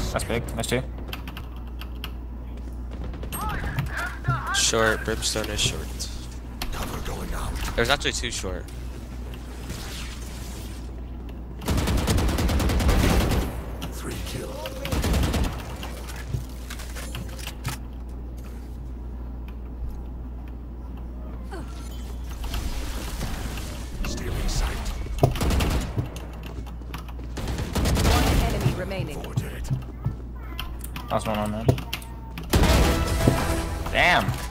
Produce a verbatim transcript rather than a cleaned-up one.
That's big. That's two. Short. Brimstone is short. Cover going out. There's actually two short. Three kill. Stealing sight. One enemy remaining. Four dead. Last one on there. Damn.